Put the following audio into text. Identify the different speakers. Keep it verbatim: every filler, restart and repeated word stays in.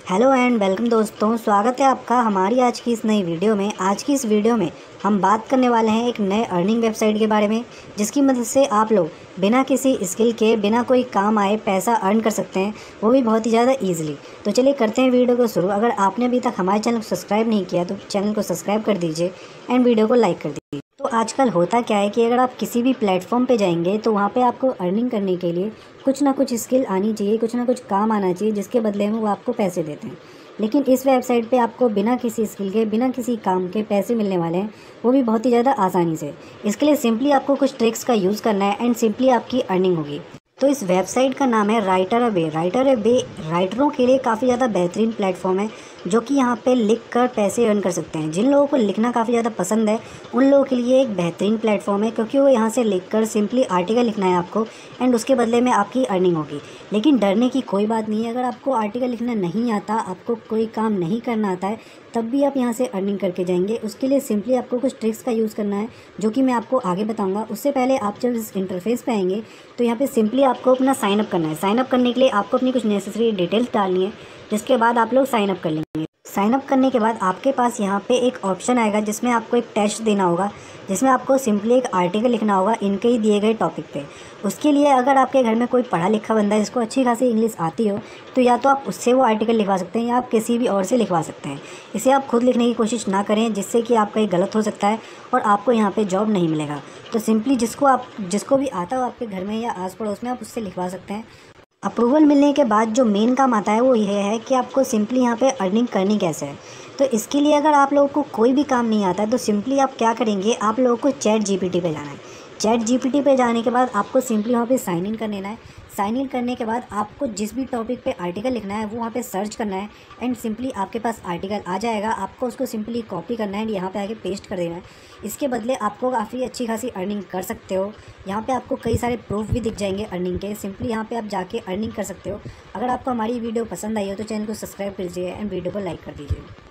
Speaker 1: Hello and welcome दोस्तों, स्वागत है आपका हमारी आज की इस नई वीडियो में। आज की इस वीडियो में हम बात करने वाले हैं एक नए अर्निंग वेबसाइट के बारे में, जिसकी मदद से आप लोग बिना किसी स्किल के, बिना कोई काम आए पैसा अर्न कर सकते हैं, वो भी बहुत ही ज़्यादा ईजिली। तो चलिए करते हैं वीडियो को शुरू। अगर आपने अभी तक हमारे चैनल को सब्सक्राइब नहीं किया तो चैनल को सब्सक्राइब कर दीजिए एंड वीडियो को लाइक कर दीजिए। तो आजकल होता क्या है कि अगर आप किसी भी प्लेटफॉर्म पे जाएंगे तो वहाँ पे आपको अर्निंग करने के लिए कुछ ना कुछ स्किल आनी चाहिए, कुछ ना कुछ काम आना चाहिए, जिसके बदले में वो आपको पैसे देते हैं। लेकिन इस वेबसाइट पे आपको बिना किसी स्किल के, बिना किसी काम के पैसे मिलने वाले हैं, वो भी बहुत ही ज़्यादा आसानी से। इसके लिए सिंपली आपको कुछ ट्रिक्स का यूज़ करना है एंड सिंपली आपकी अर्निंग होगी। तो इस वेबसाइट का नाम है राइटर अ वे। राइटर अ वे राइटरों के लिए काफ़ी ज़्यादा बेहतरीन प्लेटफॉर्म है, जो कि यहाँ पे लिख कर पैसे अर्न कर सकते हैं। जिन लोगों को लिखना काफ़ी ज़्यादा पसंद है उन लोगों के लिए एक बेहतरीन प्लेटफॉर्म है, क्योंकि वो यहाँ से लिख कर सिंपली आर्टिकल लिखना है आपको एंड उसके बदले में आपकी अर्निंग होगी। लेकिन डरने की कोई बात नहीं है। अगर आपको आर्टिकल लिखना नहीं आता, आपको कोई काम नहीं करना आता है, तब भी आप यहाँ से अर्निंग करके जाएंगे। उसके लिए सिंपली आपको कुछ ट्रिक्स का यूज़ करना है, जो कि मैं आपको आगे बताऊँगा। उससे पहले आप जब इस इंटरफेस पे आएंगे तो यहाँ पे सिंपली आपको अपना साइन अप करना है। साइन अप करने के लिए आपको अपनी कुछ नेसेसरी डिटेल्स डालनी है, जिसके बाद आप लोग साइन अप कर लेंगे। साइन अप करने के बाद आपके पास यहाँ पे एक ऑप्शन आएगा, जिसमें आपको एक टेस्ट देना होगा, जिसमें आपको सिंपली एक आर्टिकल लिखना होगा इनके ही दिए गए टॉपिक पे। उसके लिए अगर आपके घर में कोई पढ़ा लिखा बंदा है जिसको अच्छी खासी इंग्लिश आती हो, तो या तो आप उससे वो आर्टिकल लिखवा सकते हैं या आप किसी भी और से लिखवा सकते हैं। इसे आप खुद लिखने की कोशिश ना करें, जिससे कि आपका ये गलत हो सकता है और आपको यहाँ पे जॉब नहीं मिलेगा। तो सिंपली जिसको आप जिसको भी आता हो आपके घर में या आस पड़ोस में, आप उससे लिखवा सकते हैं। अप्रूवल मिलने के बाद जो मेन काम आता है वो ये है कि आपको सिंपली यहाँ पे अर्निंग करनी कैसे है। तो इसके लिए अगर आप लोगों को कोई भी काम नहीं आता है तो सिंपली आप क्या करेंगे, आप लोगों को चैट जीपीटी पे जाना है। चैट जीपीटी पे जाने के बाद आपको सिंपली वहाँ पे साइन इन कर लेना है। साइन इन करने के बाद आपको जिस भी टॉपिक पे आर्टिकल लिखना है वो वहाँ पे सर्च करना है एंड सिंपली आपके पास आर्टिकल आ जाएगा। आपको उसको सिंपली कॉपी करना है एंड यहाँ पे आके पेस्ट कर देना है। इसके बदले आपको काफ़ी अच्छी खासी अर्निंग कर सकते हो। यहाँ पे आपको कई सारे प्रूफ भी दिख जाएंगे अर्निंग के। सिंपली यहाँ पे आप जाके अर्निंग कर सकते हो। अगर आपको हमारी वीडियो पसंद आई हो तो चैनल को सब्सक्राइब कर दीजिए एंड वीडियो को लाइक कर दीजिए।